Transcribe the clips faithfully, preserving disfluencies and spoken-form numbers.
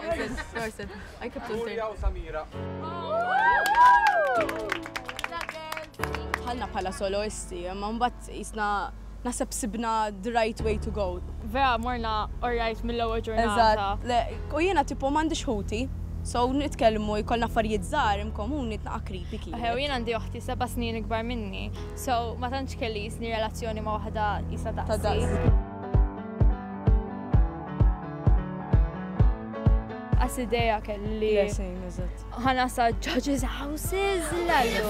I kept on Ħalna bħala soloisti, ma mbagħad isna naħseb sibna the right way to go. Vera morna alright mill-ewwel ġurnata. Eżatt. U jiena tipo m'għandix ħuti, so nitkellmu jkollna affarijiet żgħar imkomuni tnaqa' kripiki. Eħe, u jien għandi oħti seba' snin ikbar minni, so ma tantx kelli jisni relazzjoni ma' waħda jisa daqsi. Għas ideja kelli. Ħana sa judges houses l-għallu.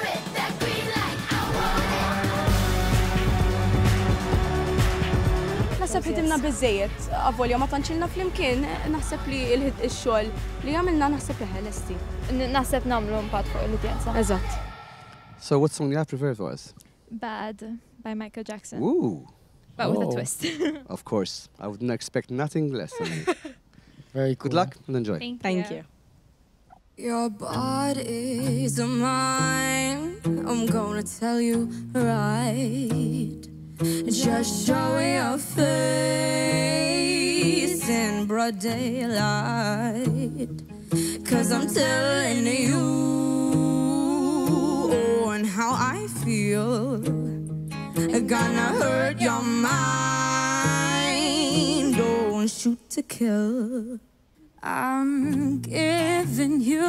Naħseb li dimna bizzejiet, għavolja ma tanċilna fl-imkien, naħseb li il-xol li għamilna naħseb li ħelesti. Naħseb namlu mpat fuq l-udjenza. Eżatt. So what song do you have prepared for us? Bad by Michael Jackson. Ooh. But with a twist. Of course. I wouldn't expect nothing less than you. Very cool. Good luck and enjoy. Thank, Thank you. you. Your body's mine. I'm gonna tell you right. Just show your face in broad daylight. Cause I'm telling you oh, and how I feel. Gonna hurt your mind. Don't shoot to kill. I'm giving you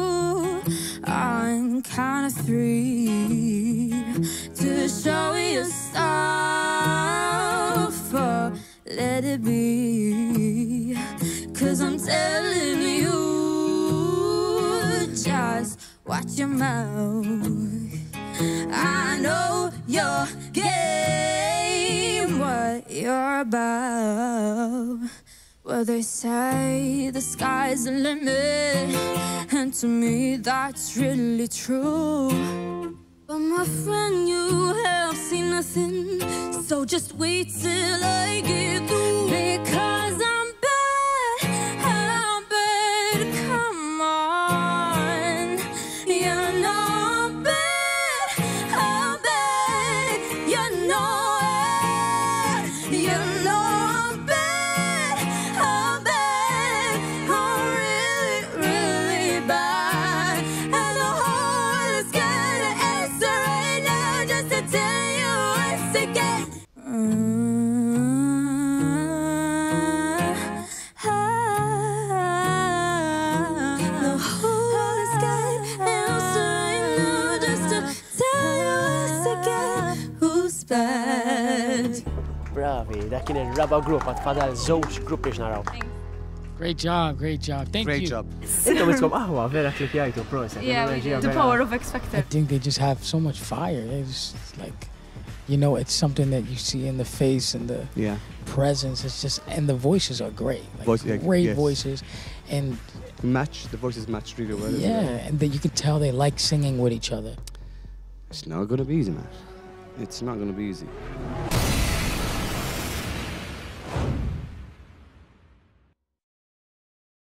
on count of three to show you stuff, or let it be. Cause I'm telling you, just watch your mouth. I know your game, what you're about. Well, they say the sky's the limit, and to me that's really true. But my friend, you have seen nothing, so just wait till I get through. Because I'm bad, I'm bad, come on. You know I'm bad, I'm bad, you know it, you know I'm bad, I'm bad, I'm really, really bad. And the whole is gonna answer right now just to tell you once again. The whole is gonna answer right now just to tell you once again who's bad. Bravi, dak kien ir-raba grupp għad fadal żewġ gruppi x'naraw. Great job, great job. Thank Great you. job. Intom iskom aħwa, vera klipjajtu, proset. Yeah, we did. The power of X I Factor. think they just have so much fire. They just it's like, you know, it's something that you see in the face and the Yeah. presence. It's just, and the voices are great. Like Voice- yeah, great yes. voices. And Match, the voices match really well. as yeah, well. and that you can tell they like singing with each other. It's not gonna be easy, man. It's not gonna be easy.